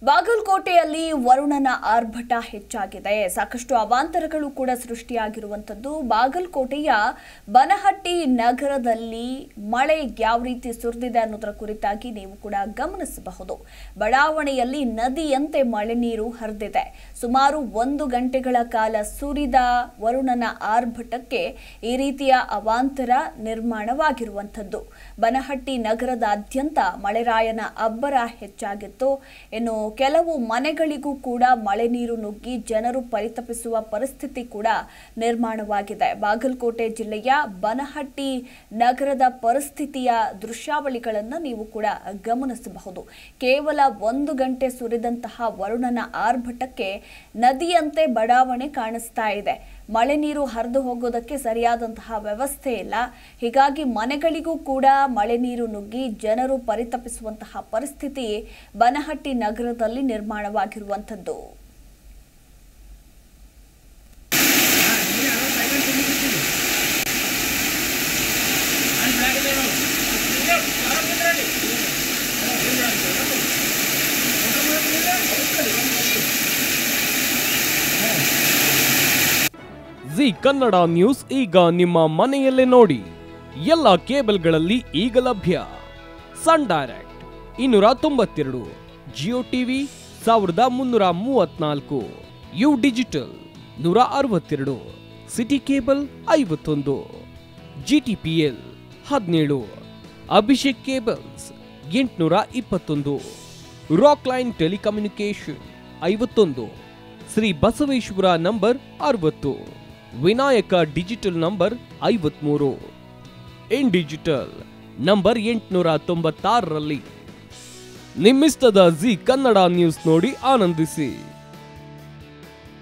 ಬಾಗಲಕೋಟೆಯಲ್ಲಿ ವರುಣನ ಆರ್ಭಟ ಹೆಚ್ಚಾಗಿದೆ. ಸಾಕಷ್ಟು ಅವಾಂತರಗಳು ಕೂಡ ಸೃಷ್ಟಿಯಾಗಿರುವಂತದ್ದು. ಬಾಗಲಕೋಟೆಯ ಬನಹಟ್ಟಿ ನಗರದಲ್ಲಿ ಮಳೆ ಯಾವ ರೀತಿ ಸುರಿದಿದೆ ಅನ್ನೋದರ ಕುರಿತಾಗಿ ನೀವು ಕೂಡ ಗಮನಿಸಬಹುದು. ಬಡಾವಣೆಯಲ್ಲಿ ನದಿಯಂತೆ ಮಳೆ ನೀರು ಹರಿದಿದೆ. ಸುಮಾರು 1 ಗಂಟೆಗಳ ಕಾಲ ಸುರಿದ ವರುಣನ ಆರ್ಭಟಕ್ಕೆ ಈ ರೀತಿಯ ಅವಾಂತರ ನಿರ್ಮಾಣವಾಗಿರುವಂತದ್ದು. ಬನಹಟ್ಟಿ ನಗರದಾದ್ಯಂತ ಮಳೆರಾಯನ ಅಬ್ಬರ ಹೆಚ್ಚಾಗಿತ್ತು. ಇನ್ನು ಕೆಲವು ಮನೆಗಳಿಗೂ ಕೂಡ ಮಳೆ ನೀರು ನುಗ್ಗಿ ಜನರು ಪರಿತಪಿಸುವ ಪರಿಸ್ಥಿತಿ ಕೂಡ ನಿರ್ಮಾಣವಾಗಿದೆ. ಬಾಗಲಕೋಟೆ ಜಿಲ್ಲೆಯ ಬನಹಟ್ಟಿ ನಗರದ ಪರಿಸ್ಥಿತಿಯ ದೃಶ್ಯಾವಳಿಗಳನ್ನು ನೀವು ಕೂಡ ಗಮನಿಸಬಹುದು. ಕೇವಲ 1 ಗಂಟೆ ಸುರಿದಂತಹ ವರುಣನ ಆರ್ಭಟಕ್ಕೆ ನದಿಯಂತೆ ಬಡಾವಣೆ ಕಾಣಿಸ್ತಾ ಇದೆ. ಮಳೆ ನೀರು ಹರಿದು ಹೋಗೋದಕ್ಕೆ ಸರಿಯಾದಂತಹ ವ್ಯವಸ್ಥೆ ಇಲ್ಲ. ಹೀಗಾಗಿ ಮನೆಗಳಿಗೂ ಕೂಡ ಮಳೆ ನೀರು ನುಗ್ಗಿ ಜನರು ಪರಿತಪಿಸುವಂತಹ ಪರಿಸ್ಥಿತಿ ಬನಹಟ್ಟಿ ನಗರದಲ್ಲಿ ನಿರ್ಮಾಣವಾಗಿರುವಂತದ್ದು. ಜಿ ಕನ್ನಡ ನ್ಯೂಸ್ ಈಗ ನಿಮ್ಮ ಮನೆಯಲ್ಲೇ ನೋಡಿ. ಎಲ್ಲ ಕೇಬಲ್ಗಳಲ್ಲಿ ಈಗ ಲಭ್ಯ. Sun Direct 292, Jio TV 1334, U Digital 162, City Cable 51, GTPL 17, Abhishek Cables 821, Rockline telecommunication 51, Shri Basaveshwara number 60, Vinayaka Digital number 53, In Digital number 896ರಲ್ಲಿ ನಿಮ್ಮಿಸ್ತದ ಜಿ ಕನ್ನಡ ನ್ಯೂಸ್ ನೋಡಿ ಆನಂದಿಸಿ.